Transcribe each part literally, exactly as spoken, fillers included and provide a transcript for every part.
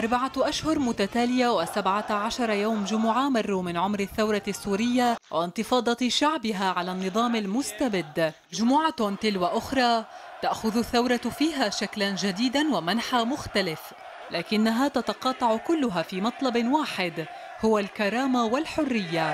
أربعة أشهر متتالية وسبعة عشر يوم جمعة مروا من عمر الثورة السورية وانتفاضة شعبها على النظام المستبد. جمعة تلو أخرى تأخذ الثورة فيها شكلا جديدا ومنحى مختلف، لكنها تتقاطع كلها في مطلب واحد هو الكرامة والحرية.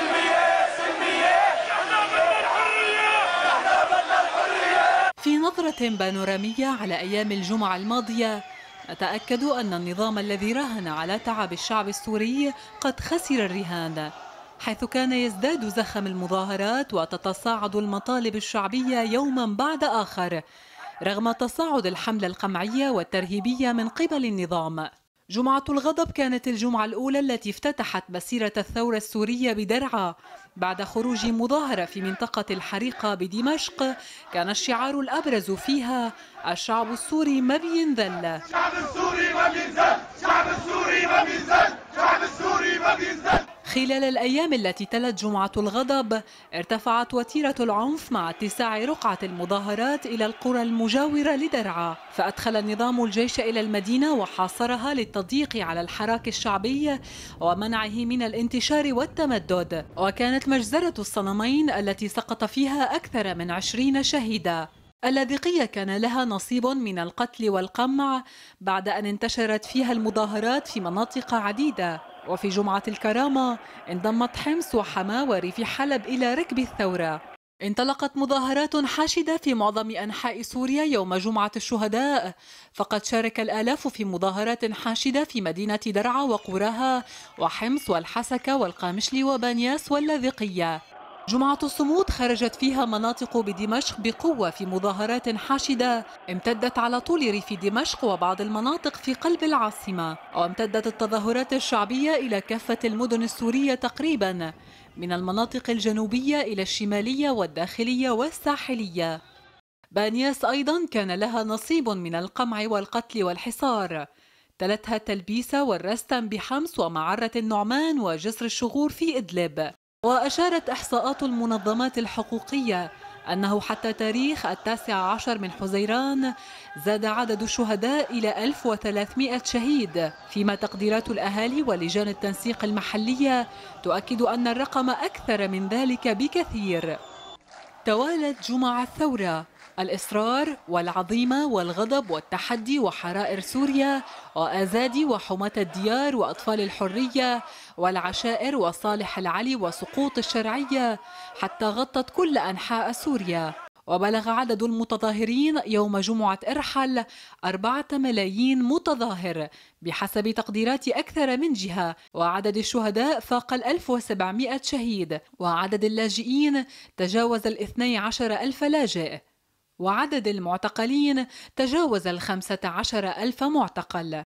في نظرة بانورامية على أيام الجمعة الماضية نتأكد أن النظام الذي راهن على تعب الشعب السوري قد خسر الرهان، حيث كان يزداد زخم المظاهرات وتتصاعد المطالب الشعبية يوما بعد آخر رغم تصاعد الحملة القمعية والترهيبية من قبل النظام. جمعة الغضب كانت الجمعة الأولى التي افتتحت مسيرة الثورة السورية بدرعا بعد خروج مظاهرة في منطقة الحريقة بدمشق كان الشعار الأبرز فيها الشعب السوري ما بينذل. الشعب السوري ما بينذل، الشعب السوري ما بينذل، الشعب السوري ما بينذل. خلال الأيام التي تلت جمعة الغضب ارتفعت وتيرة العنف مع اتساع رقعة المظاهرات إلى القرى المجاورة لدرعا، فأدخل النظام الجيش إلى المدينة وحاصرها للتضييق على الحراك الشعبي ومنعه من الانتشار والتمدد. وكانت مجزرة الصنمين التي سقط فيها أكثر من عشرين شهيدا. اللاذقية كان لها نصيب من القتل والقمع بعد أن انتشرت فيها المظاهرات في مناطق عديدة. وفي جمعة الكرامة انضمت حمص وحماة وريف حلب إلى ركب الثورة. انطلقت مظاهرات حاشدة في معظم أنحاء سوريا يوم جمعة الشهداء، فقد شارك الآلاف في مظاهرات حاشدة في مدينة درعا وقراها وحمص والحسكة والقامشلي وبانياس واللاذقية. جمعة الصمود خرجت فيها مناطق بدمشق بقوة في مظاهرات حاشدة امتدت على طول ريف دمشق وبعض المناطق في قلب العاصمة، وامتدت التظاهرات الشعبية إلى كافة المدن السورية تقريبا من المناطق الجنوبية إلى الشمالية والداخلية والساحلية. بانياس أيضا كان لها نصيب من القمع والقتل والحصار، تلتها التلبيسة والرستم بحمص ومعرة النعمان وجسر الشغور في إدلب. وأشارت إحصاءات المنظمات الحقوقية أنه حتى تاريخ التاسع عشر من حزيران زاد عدد الشهداء إلى ألف وثلاثمئة شهيد، فيما تقديرات الأهالي ولجان التنسيق المحلية تؤكد أن الرقم أكثر من ذلك بكثير. توالت جمع الثورة، الإصرار والعظيمة والغضب والتحدي وحرائر سوريا وآزادي وحماة الديار وأطفال الحرية والعشائر وصالح العلي وسقوط الشرعية حتى غطت كل أنحاء سوريا. وبلغ عدد المتظاهرين يوم جمعة إرحل أربعة ملايين متظاهر بحسب تقديرات أكثر من جهة، وعدد الشهداء فاق الألف وسبعمئة شهيد، وعدد اللاجئين تجاوز الاثني عشر ألف لاجئ، وعدد المعتقلين تجاوز الخمسة عشر ألف معتقل.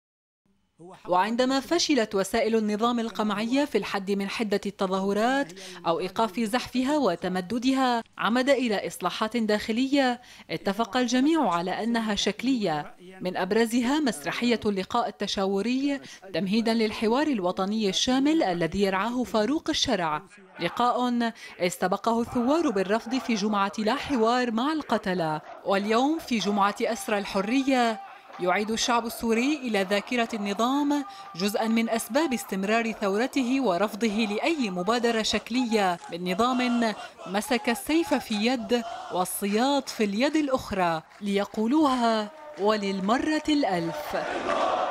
وعندما فشلت وسائل النظام القمعية في الحد من حدة التظاهرات أو إيقاف زحفها وتمددها عمد إلى إصلاحات داخلية اتفق الجميع على أنها شكلية، من أبرزها مسرحية اللقاء التشاوري تمهيدا للحوار الوطني الشامل الذي يرعاه فاروق الشرع، لقاء استبقه الثوار بالرفض في جمعة لا حوار مع القتلة. واليوم في جمعة أسرى الحرية يعيد الشعب السوري إلى ذاكرة النظام جزءا من أسباب استمرار ثورته ورفضه لأي مبادرة شكلية من نظام مسك السيف في يد والصياط في اليد الأخرى ليقولوها وللمرة الألف.